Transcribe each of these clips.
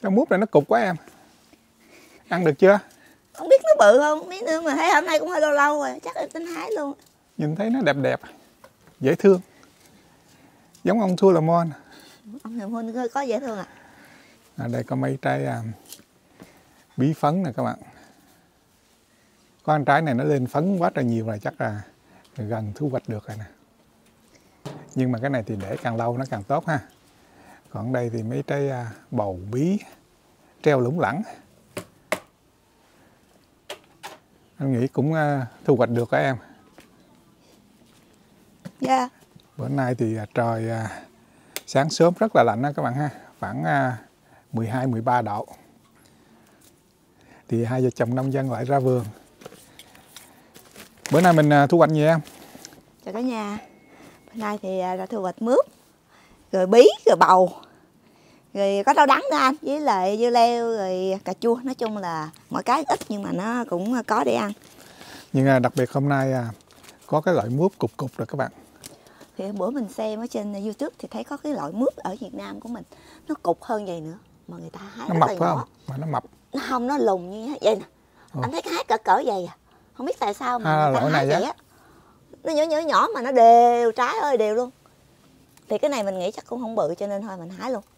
Rau muống này nó cục quá em. Ăn được chưa? Không biết nó bự không biết nữa, mà thấy hôm nay cũng hơi lâu lâu rồi, chắc em tính hái luôn. Nhìn thấy nó đẹp đẹp, dễ thương, giống ông Thua Lemon. Ông Hiền Hôn có dễ thương à? Ở đây có mấy trái bí phấn nè các bạn. Có ăn trái này nó lên phấn quá trời nhiều rồi, chắc là gần thu hoạch được rồi nè. Nhưng mà cái này thì để càng lâu nó càng tốt ha. Còn đây thì mấy trái bầu bí treo lủng lẳng. Anh nghĩ cũng thu hoạch được các em. Dạ. Bữa nay thì trời sáng sớm rất là lạnh đó các bạn ha. Khoảng 12-13 độ. Thì hai vợ chồng nông dân lại ra vườn. Bữa nay mình thu hoạch gì em? Chào cả nhà. Bữa nay thì ra thu hoạch mướp, rồi bí, rồi bầu, rồi có rau đắng nữa anh, với lại dưa leo, rồi cà chua. Nói chung là mọi cái ít nhưng mà nó cũng có để ăn. Nhưng đặc biệt hôm nay có cái loại mướp cục cục rồi các bạn. Thì hôm bữa mình xem ở trên YouTube thì thấy có cái loại mướp ở Việt Nam của mình nó cục hơn vậy nữa, mà người ta hái nó rất mập là phải nhỏ. không? Mà nó mập. Nó không, nó lùn như vậy nè. Anh thấy cái hái cỡ vậy à? Không biết tại sao mà người ta hái vậy á. Nó nhỏ mà nó đều, trái ơi đều luôn. Thì cái này mình nghĩ chắc cũng không bự cho nên thôi mình hái luôn.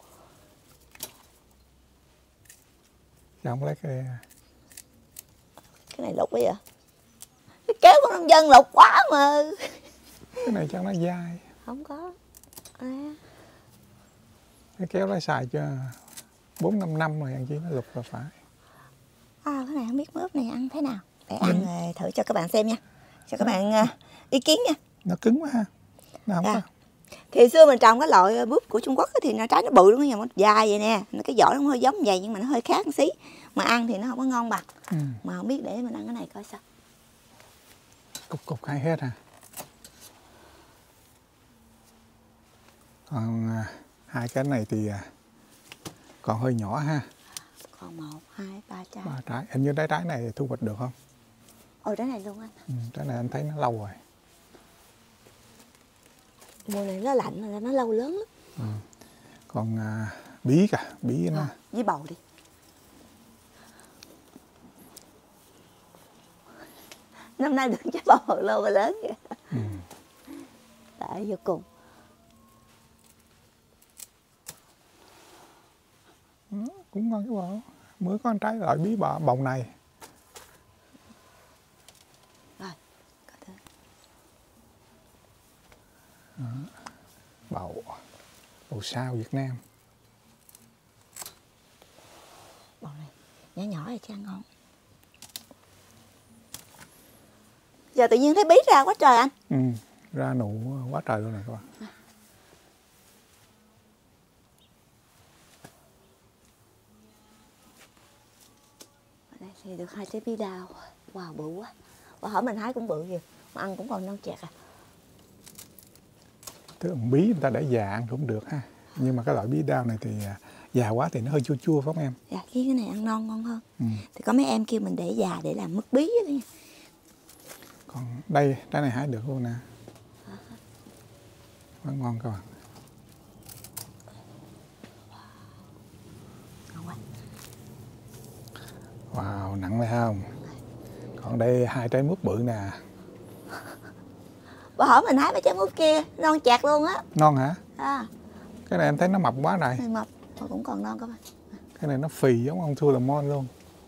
Không lấy cái này lục quá vậy. Cái kéo của nông dân lục quá mà. Cái này chắc nó dai. Không có. Cái kéo nó xài cho 4-5 năm rồi, ăn chi nó lục rồi phải. Cái này không biết mướp này ăn thế nào. Để ăn rồi thử cho các bạn xem nha. Cho các bạn ý kiến nha. Nó cứng quá ha. Nó không có. Thì xưa mình trồng cái loại mướp của Trung Quốc thì nó trái nó bự luôn, nó dài vậy nè. Cái vỏ nó hơi giống vậy nhưng mà nó hơi khác một xí. Mà ăn thì nó không có ngon bằng. Mà không biết để mình ăn cái này coi sao. Cục hay hết ha. Còn hai cái này thì còn hơi nhỏ ha. Còn 1, 2, 3 trái. 3 trái. Hình như trái này thu hoạch được không? Trái này luôn anh. Trái này anh thấy nó lâu rồi. Mùa này nó lạnh rồi nó lâu lớn lắm. Còn bí cả, bí nó. Với bầu đi. Năm nay được trái bầu lâu và lớn vậy. Tại vô cùng. Cũng ngon cái bầu. Mới có trái loại bí bầu này. Rồi, có thể. Bầu sao Việt Nam. Bầu này nhỏ nhỏ thì chứ ăn ngon. Giờ tự nhiên thấy bí ra quá trời anh. Ra nụ quá trời luôn này các bạn. Ở đây thì được 2 trái bí đao. Wow, bự quá. Và hỏi mình hái cũng bự kìa. Mà ăn cũng còn non chẹt à. Thường bí người ta để già ăn cũng được ha. Nhưng mà cái loại bí đao này thì già quá thì nó hơi chua chua phải không em? Dạ, cái này ăn non ngon hơn. Thì có mấy em kêu mình để già để làm mứt bí đó nha. Còn đây, trái này hái được luôn nè. Rất ngon các bạn. Ngon quá. Wow, nặng phải không? Còn đây 2 trái mướp bự nè. Bà hỏi mình hái mấy trái mướp kia, non chạc luôn á. Non hả? Cái này em thấy nó mập quá rồi. Này mập, mà cũng còn non các bạn. Cái này nó phì giống ông Thua Lemon luôn.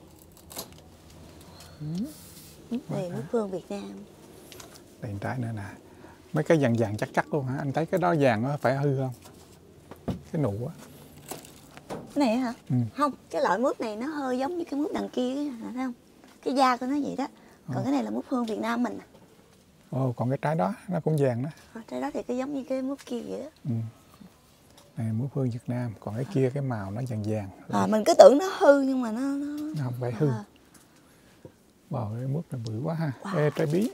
Này mướp phương Việt Nam. Đây trái nữa nè. Mấy cái vàng chắc luôn hả? Anh thấy cái đó vàng nó phải hư không? Cái nụ á. Cái này hả? Không, cái loại mướp này nó hơi giống như cái mướp đằng kia, thấy không? Cái da của nó vậy đó. Còn cái này là mướp phương Việt Nam mình. Còn cái trái đó nó cũng vàng đó. Trái đó thì cái giống như cái mướp kia vậy đó. Này mướp phương Việt Nam, còn cái kia cái màu nó vàng. Mình cứ tưởng nó hư nhưng mà nó không phải hư. Cái mướp này bự quá ha. Ê, trái bí.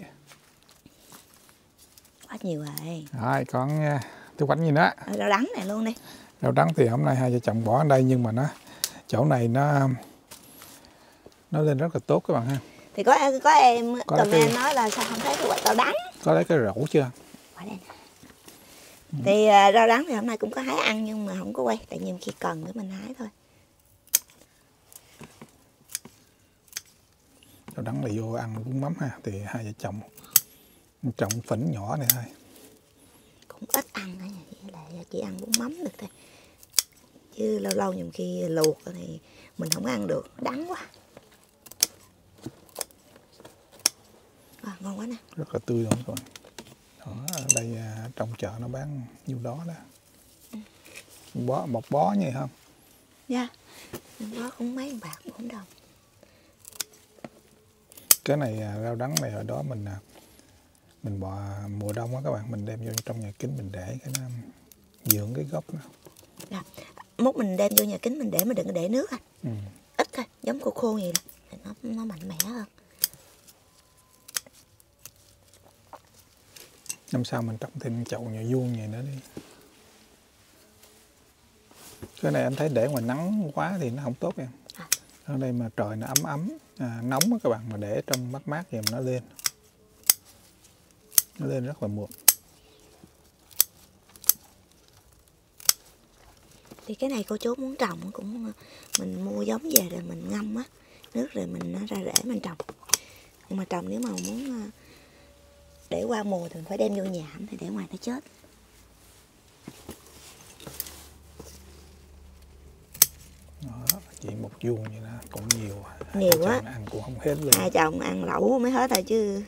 Quá nhiều rồi. Rồi, còn thu hoạch gì nữa? Rau đắng này luôn đi. Rau đắng thì hôm nay hai vợ chồng bỏ ở đây nhưng mà chỗ này nó lên rất là tốt các bạn ha. Thì có em comment nói là sao không thấy thu hoạch rau đắng. Có lấy cái rổ chưa? Quả đây nè. Thì rau đắng thì hôm nay cũng có hái ăn nhưng mà không có quay, tại nhiều khi cần để mình hái thôi. Rau đắng là vô ăn bún mắm ha. Thì hai vợ chồng trồng phỉnh nhỏ này thôi. Cũng ít ăn á, với lại chỉ ăn bún mắm được thôi. Chứ lâu lâu nhiều khi luộc thì mình không ăn được, đắng quá. Ngon quá nè. Rất là tươi luôn các bạn. Đó, ở đây trong chợ nó bán nhiêu đó đó. Một bó như vậy không? Dạ, bó cũng mấy bạc 4 đồng. Cái này rau đắng này hồi đó mình bỏ mùa đông á các bạn, mình đem vô trong nhà kính mình để cái nó dưỡng cái gốc nó. Dạ. Mốt mình đem vô nhà kính mình để, mình đừng có để nước anh. Ít thôi, giống khô khô vậy đó, thì nó mạnh mẽ hơn. Năm sau mình trồng thêm chậu nhỏ vuông vậy nữa đi. Cái này em thấy để ngoài nắng quá thì nó không tốt em. Ở đây mà trời nó ấm nóng á các bạn, mà để trong mát mát thì nó lên. Nó lên rất là mượt. Thì cái này cô chú muốn trồng cũng mình mua giống về rồi mình ngâm á nước rồi mình ra rễ mình trồng. Nhưng mà trồng nếu mà muốn để qua mùa thì mình phải đem vô nhà, thì để ngoài nó chết. Đó, chỉ một vuông vậy đó cũng nhiều. Nhiều quá. Ăn cũng không hết luôn. Hai chồng ăn lẩu mới hết thôi chứ.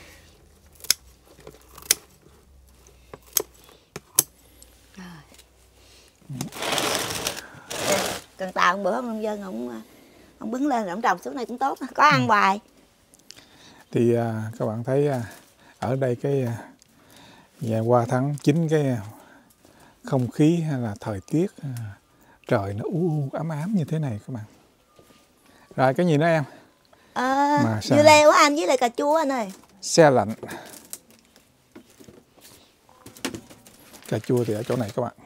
Cần tàu một bữa ông nông dân ông bứng lên rồi ông trồng xuống này cũng tốt, có ăn hoài. Thì các bạn thấy ở đây cái qua tháng 9 cái không khí hay là thời tiết trời nó ấm ấm như thế này các bạn. Rồi cái gì nữa em? Dưa leo á anh, với lại cà chua anh ơi. Xe lạnh. Cà chua thì ở chỗ này các bạn.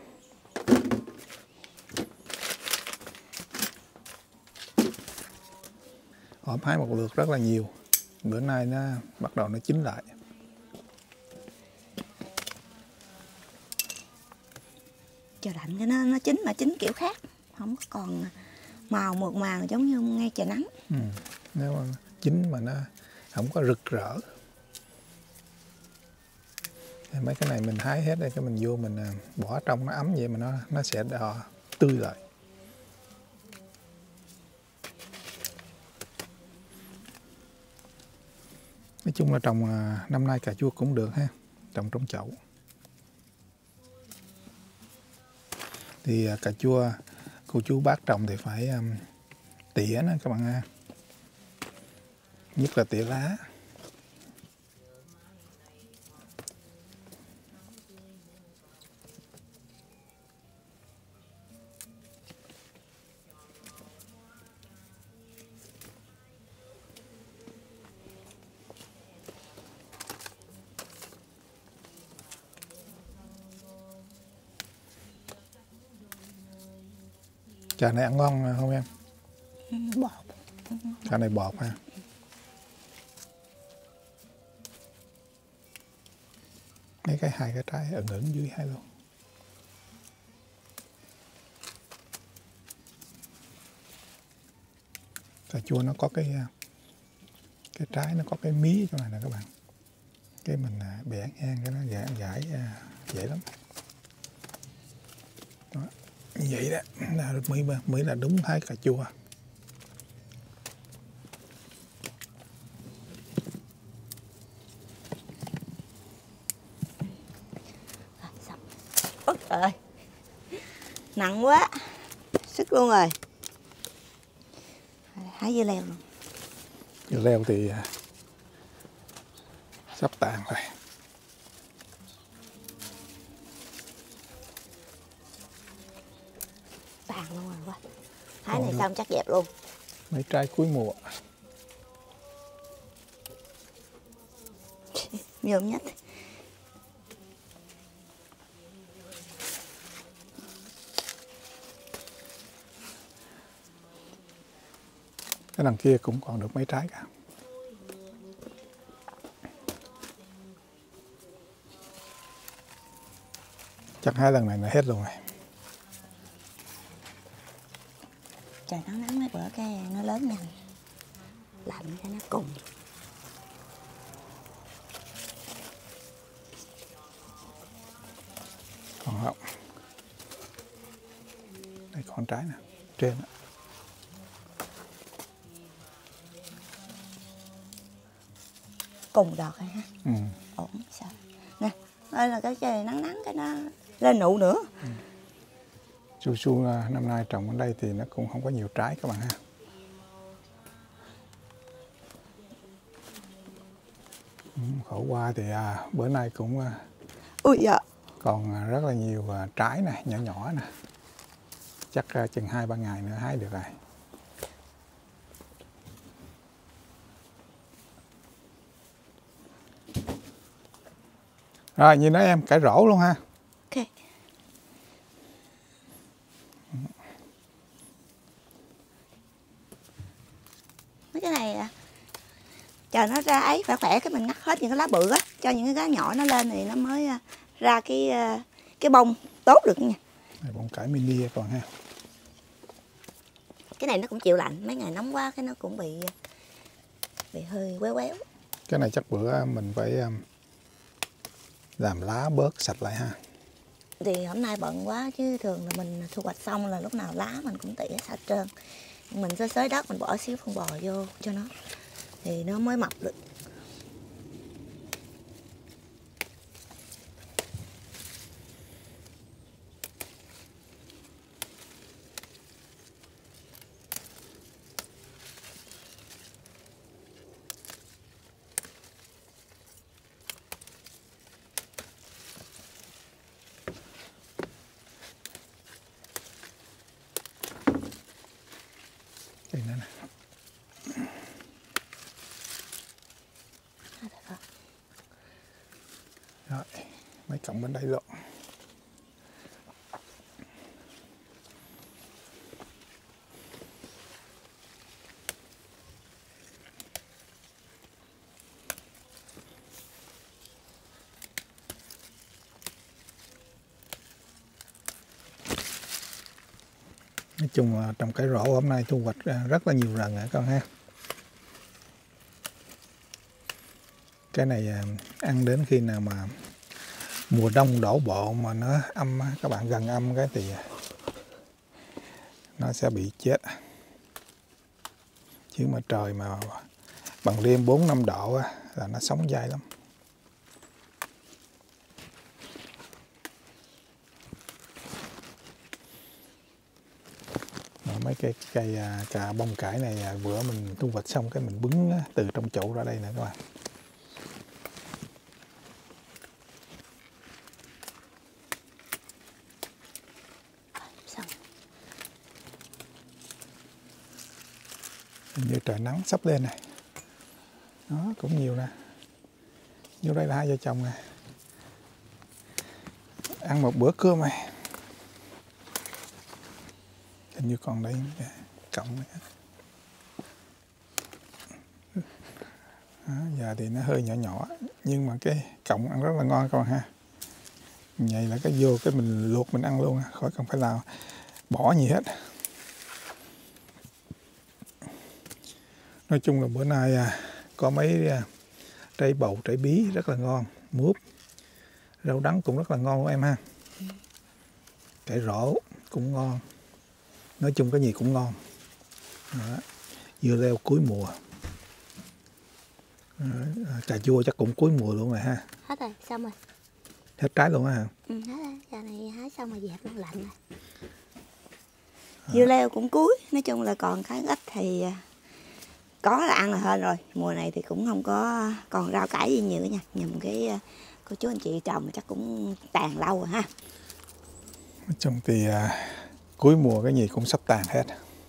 Hổm hái một lượt rất là nhiều. Bữa nay nó bắt đầu nó chín lại. Trời lạnh cho nó chín, mà chín kiểu khác, không còn màu mượt mà giống như ngay trời nắng. Nếu mà chín mà nó không có rực rỡ. Mấy cái này mình hái hết đây, cái mình vô mình bỏ trong nó ấm vậy mà nó sẽ tươi lại. Nói chung là trồng năm nay cà chua cũng được ha, trồng trong chậu. Thì cà chua cô chú bác trồng thì phải tỉa nó các bạn ha, nhất là tỉa lá. Trà này ăn ngon không em? Bột. Trà này bột ha. Mấy hai cái trái ẩn dưới hai luôn. Cà chua nó có cái trái nó có cái mí chỗ này nè các bạn. Cái mình bẻ ngang cái nó gãi dễ lắm. Đó. Như vậy đó là mới là đúng thái cà chua. Ôi trời, nặng quá, sức luôn rồi. Hái dưa leo luôn. Dưa leo thì sắp tàn rồi. Tàn luôn rồi quá. Hái này xong chắc dẹp luôn. Mấy trái cuối mùa. Nhôm nhất. Cái đằng kia cũng còn được mấy trái cả. Chắc hai lần này là hết luôn rồi. Trời nắng mấy bữa cái nó lớn nhanh. lạnh cho nó cùng. Còn không. Đây con trái nè, trên đó. Cùng đọt rồi ha. Ổn sao? Nè, đây là cái trời nắng nắng cái nó lên nụ nữa. Su su năm nay trồng ở đây thì nó cũng không có nhiều trái các bạn ha. Khổ qua thì bữa nay cũng Ui dạ. còn rất là nhiều trái nè, nhỏ nhỏ nè. Chắc chừng 2-3 ngày nữa hái được rồi. Rồi nhìn đó em, cải rổ luôn ha. Ok. Mấy cái này chờ nó ra ấy khỏe khỏe cái mình ngắt hết những cái lá bự á, cho những cái lá nhỏ nó lên thì nó mới ra cái bông tốt được nha. Này bông cải mini các bạn ha. Cái này nó cũng chịu lạnh, mấy ngày nóng quá cái nó cũng bị hơi quéo quéo. Cái này chắc bữa mình phải làm lá bớt sạch lại ha. Thì hôm nay bận quá chứ thường là mình thu hoạch xong là lúc nào lá mình cũng tỉa sạch trơn. Mình xới đất mình bỏ xíu phân bò vô cho nó thì nó mới mọc được. Đây nữa nè. Rồi, mấy cọng bên đây luôn. Nói chung là trồng cải rổ hôm nay thu hoạch rất là nhiều rần con ha. Cái này ăn đến khi nào mà mùa đông đổ bộ mà nó âm, các bạn gần âm cái thì nó sẽ bị chết. Chứ mà trời mà bằng đêm 4-5 độ là nó sống dai lắm. Mấy cây cà bông cải này bữa mình thu hoạch xong cái mình bứng từ trong chậu ra đây nè các bạn. Xong. Hình như trời nắng sắp lên này. Đó cũng nhiều nè. Vô đây là hai vợ chồng nè. Ăn một bữa cơm này. Hình như còn đây cộng này. Đó, giờ thì nó hơi nhỏ nhỏ nhưng mà cái cọng ăn rất là ngon các bạn ha. Vậy là cái vô cái mình luộc mình ăn luôn, khỏi cần phải là bỏ gì hết. Nói chung là bữa nay có mấy trái bầu, trái bí rất là ngon, mướp, rau đắng cũng rất là ngon của em ha. Cải rổ cũng ngon. Nói chung cái gì cũng ngon. Đó. Dưa leo cuối mùa. Đó. Cà chua chắc cũng cuối mùa luôn rồi ha. Hết rồi, xong rồi. Hết trái luôn á hả? Ừ, hết rồi. Giờ này hái xong rồi dẹp nó lạnh rồi. Dưa leo cũng cuối. Nói chung là còn cái ít thì có là ăn là hên rồi. Mùa này thì cũng không có còn rau cải gì nhiều nha. Nhầm cái cô chú anh chị trồng chắc cũng tàn lâu rồi ha. Nói chung thì cuối mùa cái gì cũng sắp tàn hết.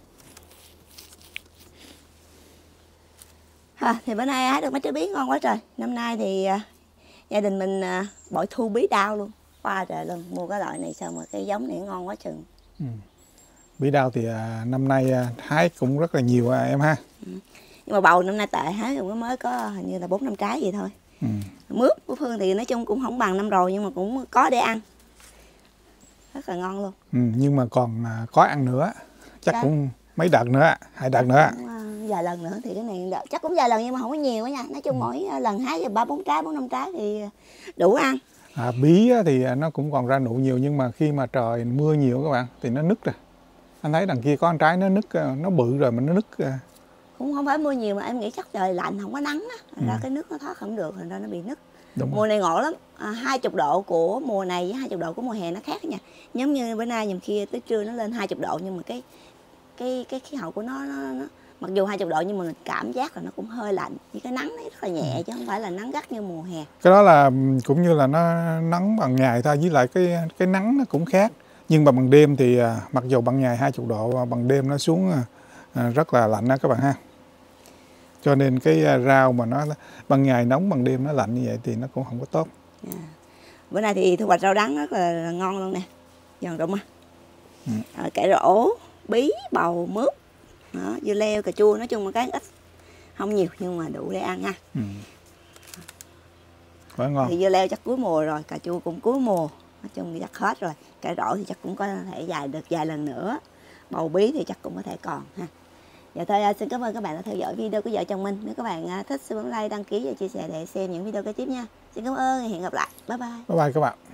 Thì bữa nay hái được mấy trái bí ngon quá trời. Năm nay thì gia đình mình bội thu bí đao luôn. Qua trời luôn. Mua cái loại này sao mà cái giống này ngon quá chừng. Bí đao thì năm nay hái cũng rất là nhiều em ha. Nhưng mà bầu năm nay tệ, hái cũng mới có hình như là 4-5 trái gì thôi. Mướp của Phương thì nói chung cũng không bằng năm rồi nhưng mà cũng có để ăn. Rất là ngon luôn. Nhưng mà còn có ăn nữa. Chắc cũng mấy đợt nữa, 2 đợt nữa. vài lần nữa thì cái này chắc cũng vài lần nhưng mà không có nhiều nha. Nói chung mỗi lần hái 3-4 trái, 4-5 trái thì đủ ăn. Bí thì nó cũng còn ra nụ nhiều, nhưng mà khi mà trời mưa nhiều các bạn thì nó nứt rồi. Anh thấy đằng kia có con trái nó nứt, nó bự rồi mà nó nứt. Cũng không phải mưa nhiều mà em nghĩ chắc trời lạnh không có nắng á, ra cái nước nó thoát không được, thành ra nó bị nứt. Đúng mùa rồi. này ngộ lắm. 20 độ của mùa này với 20 độ của mùa hè nó khác nha. Giống như bữa nay nhầm kia tới trưa nó lên 20 độ nhưng mà cái khí hậu của nó mặc dù 20 độ nhưng mà mình cảm giác là nó cũng hơi lạnh, với cái nắng nó rất là nhẹ chứ không phải là nắng gắt như mùa hè. Cái đó là cũng như là nó nắng bằng ngày thôi, với lại cái nắng nó cũng khác. Nhưng mà bằng đêm thì mặc dù ban ngày 20 độ, bằng đêm nó xuống rất là lạnh đó các bạn ha. Cho nên cái rau mà nó ban ngày nóng, bằng đêm nó lạnh như vậy thì nó cũng không có tốt. Bữa nay thì thu hoạch rau đắng rất là ngon luôn nè, giòn rụng cải rổ, bí, bầu, mướp, dưa leo, cà chua, nói chung là cái ít, không nhiều nhưng mà đủ để ăn ha. Quá ngon. Thì dưa leo chắc cuối mùa rồi, cà chua cũng cuối mùa, nói chung chắc hết rồi. Cải rổ thì chắc cũng có thể được vài lần nữa, bầu bí thì chắc cũng có thể còn ha. Dạ thôi, xin cảm ơn các bạn đã theo dõi video của vợ chồng mình. Nếu các bạn thích xin bấm like, đăng ký và chia sẻ để xem những video kế tiếp nha. Xin cảm ơn, hẹn gặp lại. Bye bye. Bye bye các bạn.